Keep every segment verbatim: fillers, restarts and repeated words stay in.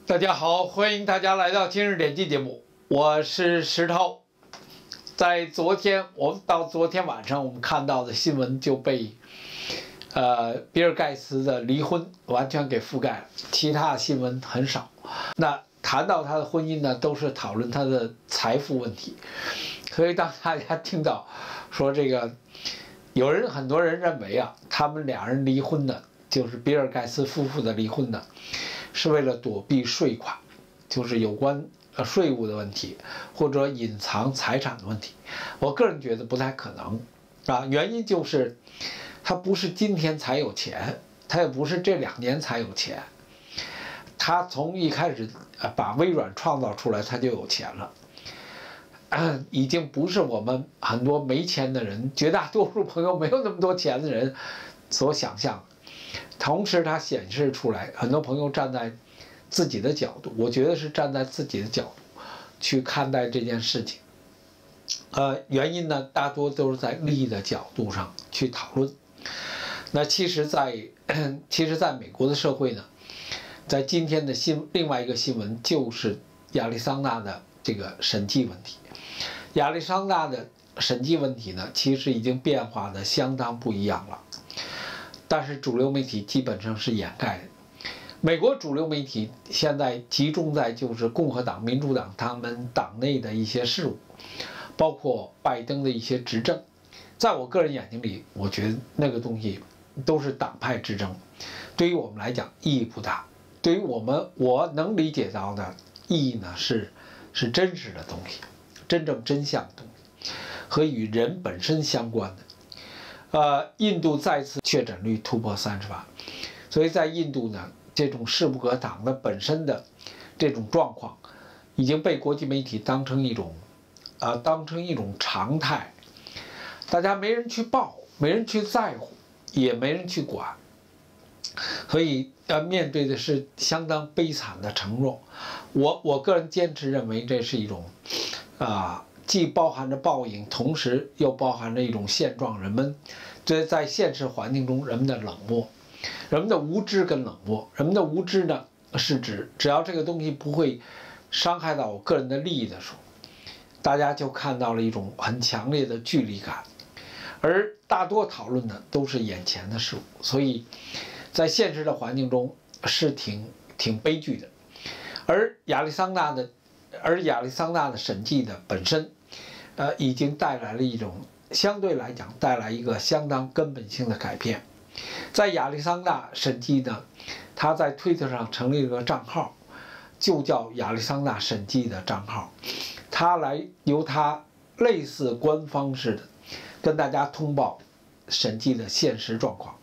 大家好，欢迎大家来到今日点击节目，我是石头。在昨天，我们到昨天晚上，我们看到的新闻就被，呃，比尔盖茨的离婚完全给覆盖了，其他的新闻很少。那谈到他的婚姻呢，都是讨论他的财富问题。所以当大家听到说这个，有人很多人认为啊，他们两人离婚呢，就是比尔盖茨夫妇的离婚呢，是为了躲避税款，就是有关呃税务的问题，或者隐藏财产的问题。我个人觉得不太可能啊，原因就是他不是今天才有钱，他也不是这两年才有钱，他从一开始呃把微软创造出来，他就有钱了。已经不是我们很多没钱的人，绝大多数朋友没有那么多钱的人所想象的。同时，它显示出来，很多朋友站在自己的角度，我觉得是站在自己的角度去看待这件事情。呃，原因呢，大多都是在利益的角度上去讨论。那其实在，在其实，在美国的社会呢，在今天的新另外一个新闻就是亚利桑那的这个审计问题。亚利桑那的审计问题呢，其实已经变化的相当不一样了，但是主流媒体基本上是掩盖的。美国主流媒体现在集中在就是共和党、民主党他们党内的一些事务，包括拜登的一些执政。在我个人眼睛里，我觉得那个东西都是党派之争，对于我们来讲意义不大。对于我们我能理解到的意义呢，是是真实的东西。真正真相的东西和与人本身相关的，呃，印度再次确诊率突破三十万，所以在印度呢，这种势不可挡的本身的这种状况，已经被国际媒体当成一种，呃，当成一种常态，大家没人去报，没人去在乎，也没人去管，所以要面对的是相当悲惨的承诺。我我个人坚持认为这是一种。啊，既包含着报应，同时又包含着一种现状。人们这在现实环境中，人们的冷漠，人们的无知跟冷漠。人们的无知呢，是指只要这个东西不会伤害到我个人的利益的时候，大家就看到了一种很强烈的距离感。而大多讨论的都是眼前的事物，所以在现实的环境中是挺挺悲剧的。而亚利桑那的。而亚利桑那的审计的本身，呃，已经带来了一种相对来讲带来一个相当根本性的改变。在亚利桑那审计呢，他在推特上成立了个账号，就叫亚利桑那审计的账号，他来由他类似官方似的跟大家通报审计的现实状况。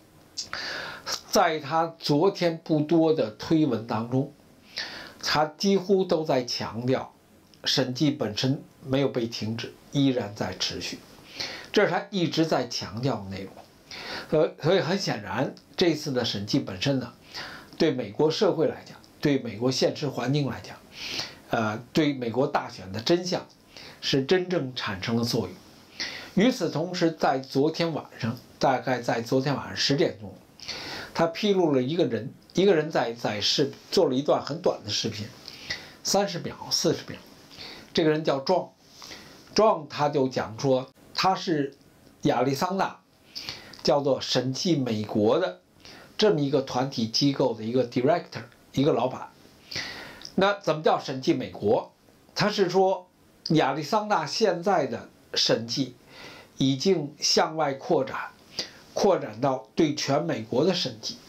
在他昨天不多的推文当中，他几乎都在强调，审计本身没有被停止，依然在持续，这是他一直在强调的内容。所所以很显然，这次的审计本身呢，对美国社会来讲，对美国现实环境来讲，呃，对美国大选的真相，是真正产生了作用。与此同时，在昨天晚上，大概在昨天晚上十点钟，他披露了一个人。一个人在在视做了一段很短的视频，三十秒、四十秒。这个人叫壮，壮他就讲说他是亚利桑那叫做审计美国的这么一个团体机构的一个 director， 一个老板。那怎么叫审计美国？他是说亚利桑那现在的审计已经向外扩展，扩展到对全美国的审计。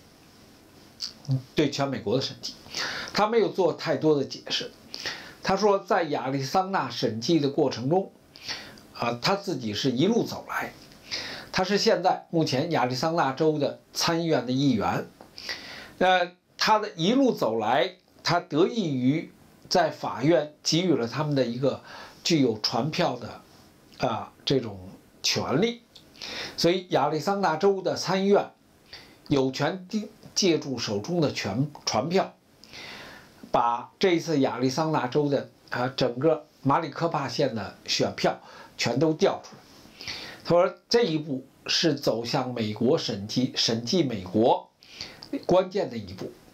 对全美国的审计，他没有做太多的解释。他说，在亚利桑那审计的过程中，啊，他自己是一路走来，他是现在目前亚利桑那州的参议院的议员。呃，他的一路走来，他得益于在法院给予了他们的一个具有传票的啊这种权利，所以亚利桑那州的参议院有权借助手中的传传票，把这一次亚利桑那州的啊整个马里科帕县的选票全都调出来。他说这一步是走向美国审计审计美国关键的一步。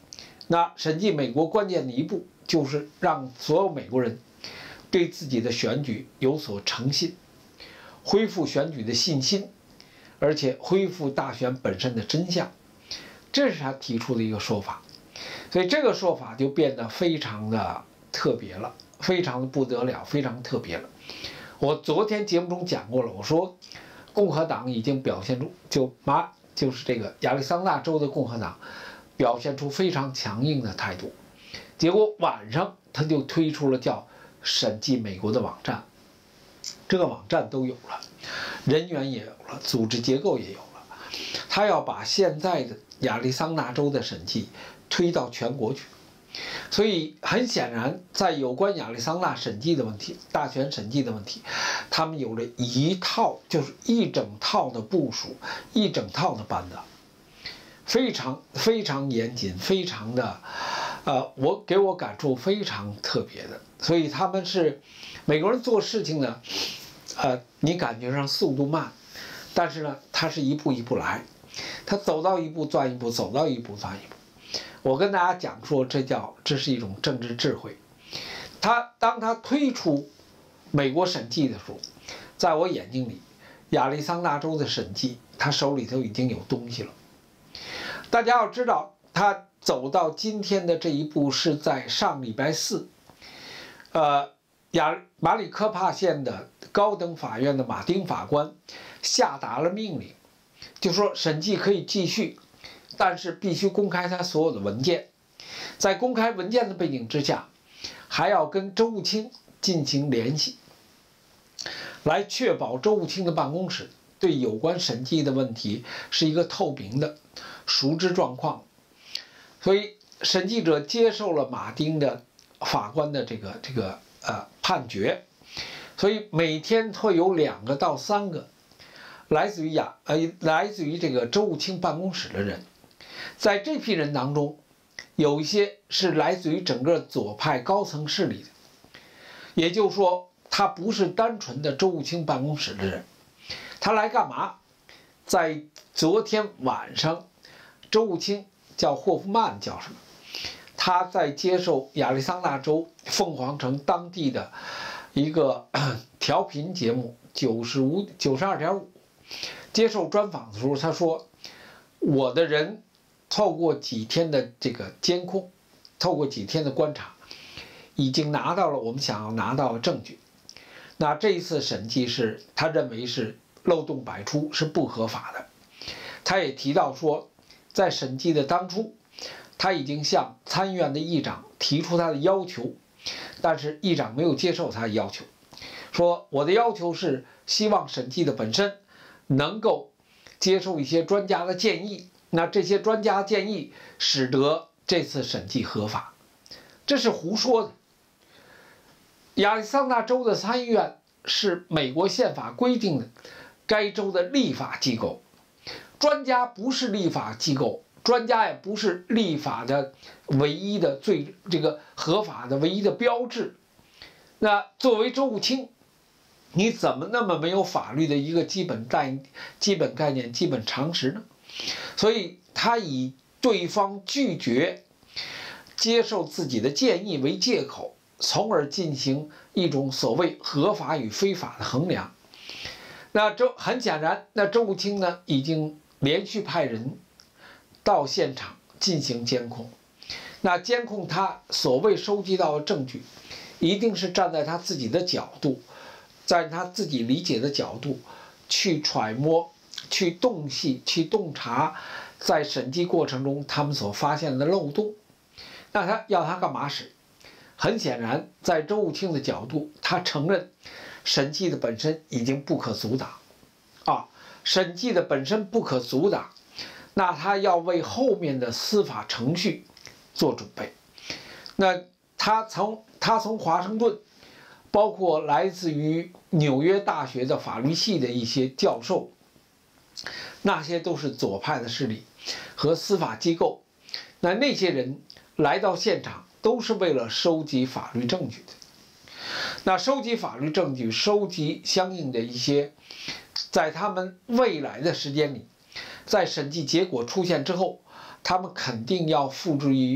那审计美国关键的一步就是让所有美国人对自己的选举有所诚信，恢复选举的信心，而且恢复大选本身的真相，这是他提出的一个说法。所以这个说法就变得非常的特别了，非常的不得了，非常特别了。我昨天节目中讲过了，我说共和党已经表现出，就马就是这个亚利桑那州的共和党表现出非常强硬的态度，结果晚上他就推出了叫审计美国的网站，这个网站都有了，人员也有了，组织结构也有了，他要把现在的亚利桑那州的审计推到全国去。所以很显然，在有关亚利桑那审计的问题、大选审计的问题，他们有了一套，就是一整套的部署，一整套的班子，非常非常严谨，非常的，呃，我给我感触非常特别的。所以他们是美国人做事情呢，呃，你感觉上速度慢，但是呢，他是一步一步来，他走到一步钻一步，走到一步钻一步。我跟大家讲说，这叫这是一种政治智慧。他当他推出美国审计的时候，在我眼睛里，亚利桑那州的审计，他手里头已经有东西了。大家要知道，他走到今天的这一步是在上礼拜四，呃，亚马里科帕县的高等法院的马丁法官下达了命令，就说审计可以继续。但是必须公开他所有的文件，在公开文件的背景之下，还要跟周务清进行联系，来确保周务清的办公室对有关审计的问题是一个透明的、熟知状况。所以审计者接受了马丁的法官的这个这个呃判决，所以每天会有两个到三个来自于亚呃来自于这个周务清办公室的人。在这批人当中，有一些是来自于整个左派高层势力的，也就是说，他不是单纯的周务清办公室的人。他来干嘛？在昨天晚上，周务清叫霍夫曼叫什么？他在接受亚利桑那州凤凰城当地的一个调频节目九十五九十二点五接受专访的时候，他说：“我的人。”透过几天的这个监控，透过几天的观察，已经拿到了我们想要拿到的证据。那这一次审计是他认为是漏洞百出，是不合法的。他也提到说，在审计的当初，他已经向参议院的议长提出他的要求，但是议长没有接受他的要求，说我的要求是希望审计的本身能够接受一些专家的建议。那这些专家建议使得这次审计合法，这是胡说的。亚利桑那州的参议院是美国宪法规定的该州的立法机构，专家不是立法机构，专家也不是立法的唯一的最这个合法的唯一的标志。那作为周务清，你怎么那么没有法律的一个基本概基本概念、基本常识呢？所以他以对方拒绝接受自己的建议为借口，从而进行一种所谓合法与非法的衡量。那周很显然，那周务清呢已经连续派人到现场进行监控。那监控他所谓收集到的证据，一定是站在他自己的角度，在他自己理解的角度去揣摩。去洞悉、去洞察，在审计过程中他们所发现的漏洞，那他要他干嘛使？很显然，在周务清的角度，他承认审计的本身已经不可阻挡，啊，审计的本身不可阻挡，那他要为后面的司法程序做准备。那他从他从华盛顿，包括来自于纽约大学的法律系的一些教授。那些都是左派的势力和司法机构，那那些人来到现场都是为了收集法律证据的。那收集法律证据，收集相应的一些，在他们未来的时间里，在审计结果出现之后，他们肯定要付诸于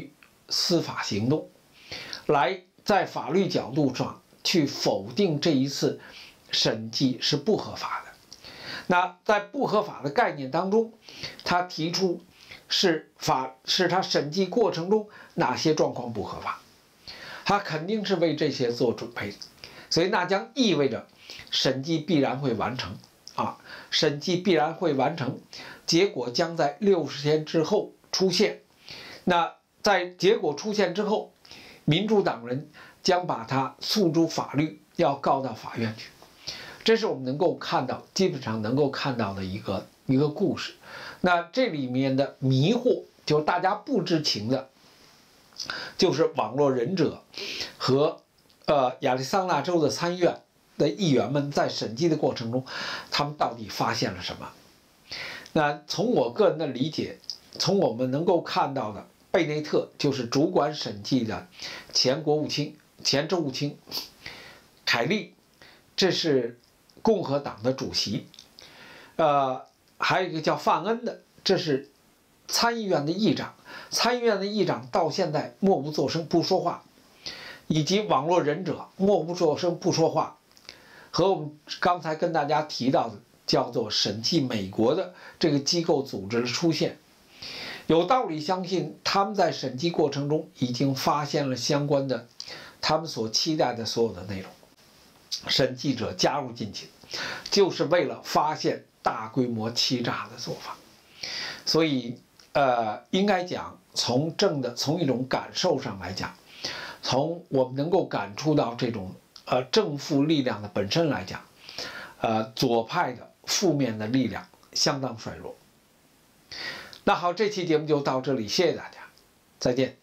司法行动，来在法律角度上去否定这一次审计是不合法的。那在不合法的概念当中，他提出是法是他审计过程中哪些状况不合法，他肯定是为这些做准备的，所以那将意味着审计必然会完成啊，审计必然会完成，结果将在六十天之后出现。那在结果出现之后，民主党人将把它诉诸法律，要告到法院去。这是我们能够看到，基本上能够看到的一个一个故事。那这里面的迷惑，就是大家不知情的，就是网络忍者和呃亚利桑那州的参议院的议员们在审计的过程中，他们到底发现了什么？那从我个人的理解，从我们能够看到的，贝内特就是主管审计的前国务卿、前州务卿，凯利，这是共和党的主席，呃，还有一个叫范恩的，这是参议院的议长，参议院的议长到现在默不作声不说话，以及网络忍者默不作声不说话，和我们刚才跟大家提到的叫做审计美国的这个机构组织的出现，有道理相信他们在审计过程中已经发现了相关的他们所期待的所有的内容，审计者加入进去，就是为了发现大规模欺诈的做法。所以呃，应该讲从正的从一种感受上来讲，从我们能够感触到这种呃正负力量的本身来讲，呃左派的负面的力量相当衰弱。那好，这期节目就到这里，谢谢大家，再见。